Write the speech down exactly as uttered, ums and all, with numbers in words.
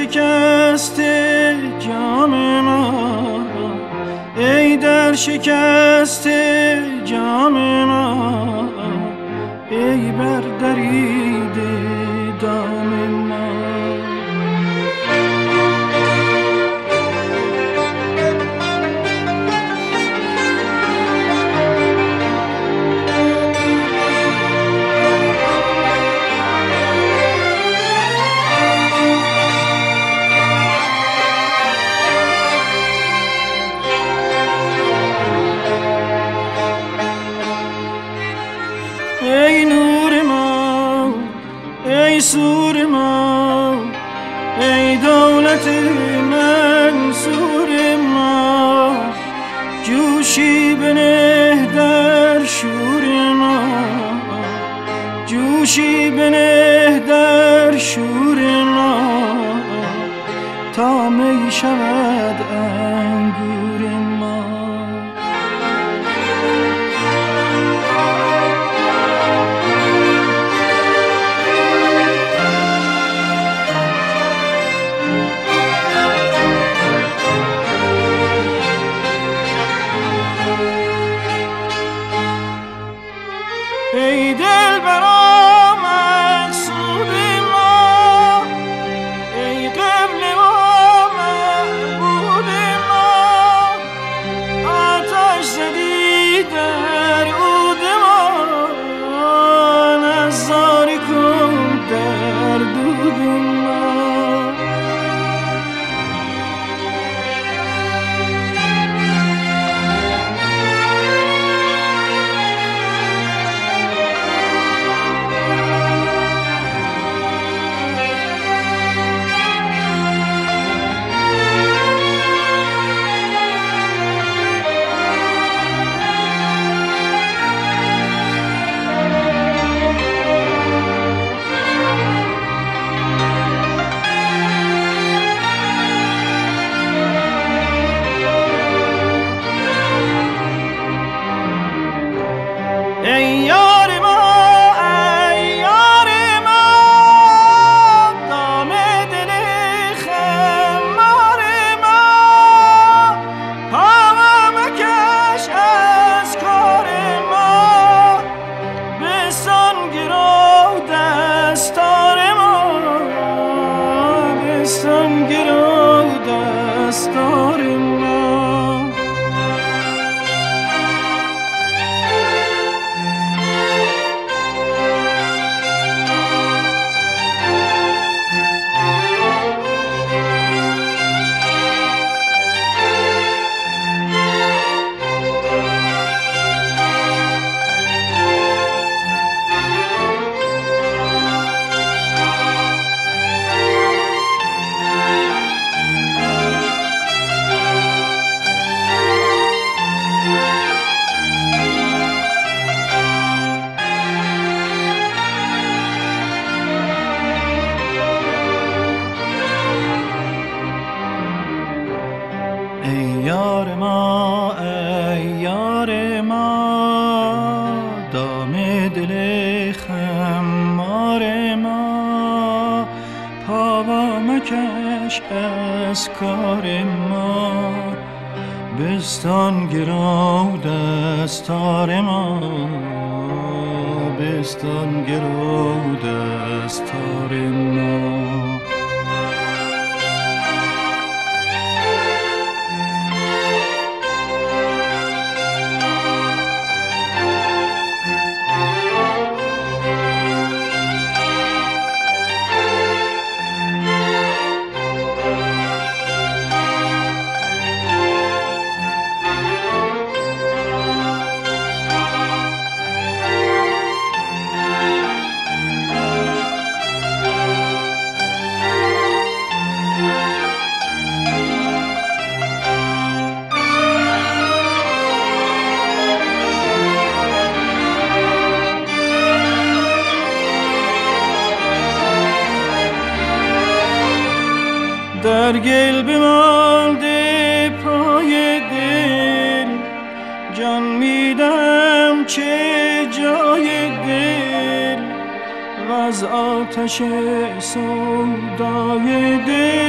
شکست جام ما، ای در شکست جام ما، ای بر دریده دام ما. ای نور ما، ای سور ما، ای دولت منصور ما، جوشی بنه در شور ما، جوشی بنه در شور ما، تا می شود انگور ما. ای دلبرا مقصود ما، ای قبل ما معبود ما، آتش زدی در عود ما، نظاره کن در دود ما. ای یار ما، ای یار ما، دام دل خمار ما، پا مکش از کار ما، بستان گرو دستار ما، بستان گرو دستار ما. ای یار ما، ای یار ما، دام دل خمار ما، پا مکش از کار ما، بستان گرو دستار ما، بستان گرو دستار ما. در گل بمانده پای دل، جان میدم چه جای دل، و از آتش سودای دل